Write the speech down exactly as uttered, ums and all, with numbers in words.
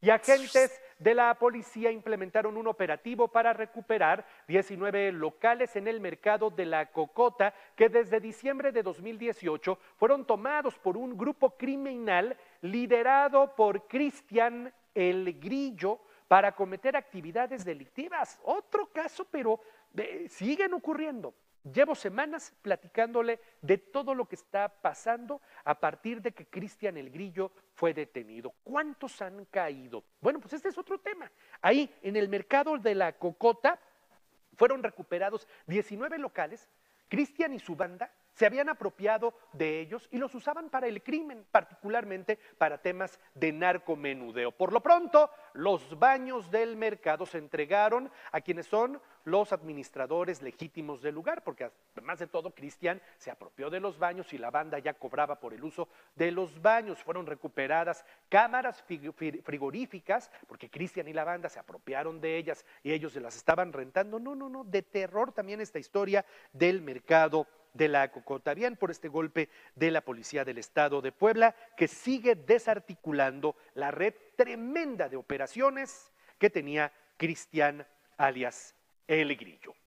Y agentes de la policía implementaron un operativo para recuperar diecinueve locales en el mercado de la Cocota que desde diciembre de dos mil dieciocho fueron tomados por un grupo criminal liderado por Cristian El Grillo para cometer actividades delictivas. Otro caso, pero eh, siguen ocurriendo. Llevo semanas platicándole de todo lo que está pasando a partir de que Cristian El Grillo fue detenido. ¿Cuántos han caído? Bueno, pues este es otro tema. Ahí, en el mercado de la Cocota, fueron recuperados diecinueve locales. Cristian y su banda se habían apropiado de ellos y los usaban para el crimen, particularmente para temas de narcomenudeo. Por lo pronto, los baños del mercado se entregaron a quienes son los administradores legítimos del lugar, porque además de todo, Cristian se apropió de los baños y la banda ya cobraba por el uso de los baños. Fueron recuperadas cámaras frigoríficas, porque Cristian y la banda se apropiaron de ellas y ellos se las estaban rentando. No, no, no, de terror también esta historia del mercado de la Cocota. Bien por este golpe de la Policía del Estado de Puebla, que sigue desarticulando la red tremenda de operaciones que tenía Cristian alias El Grillo.